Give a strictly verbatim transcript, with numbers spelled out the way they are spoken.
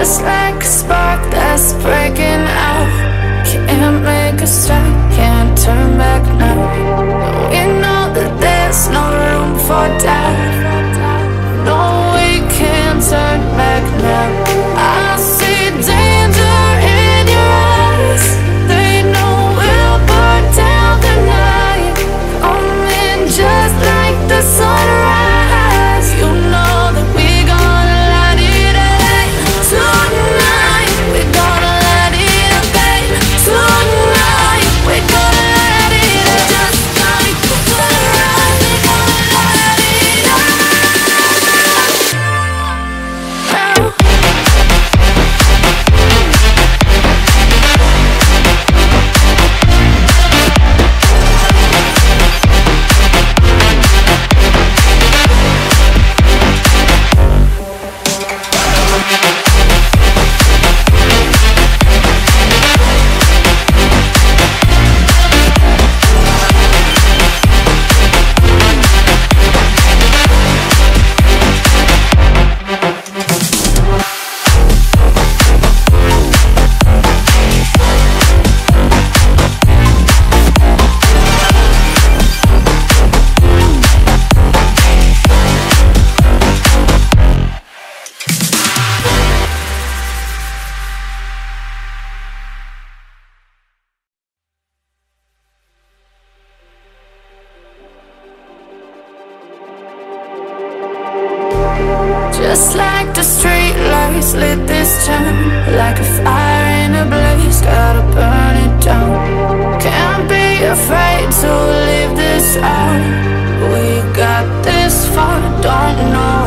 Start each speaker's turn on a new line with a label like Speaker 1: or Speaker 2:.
Speaker 1: just like a spark that's breaking out. Can't make a stop, can't turn back now. We know that there's no room for doubt. No, we can't turn back now. I see danger in your eyes. They know we'll burn down the night. Coming just like the sunrise. You know that we're gonna light it up tonight. We're gonna light it up, babe. Tonight we're gonna light it up just like the sunrise. We're gonna light it up now. Just like the street lights lit this town, like a fire in a blaze, gotta burn it down. Can't be afraid to leave this out. We got this far, don't know